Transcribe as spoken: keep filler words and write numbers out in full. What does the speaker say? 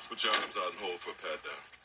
Put Jonathan on hold for a pat down.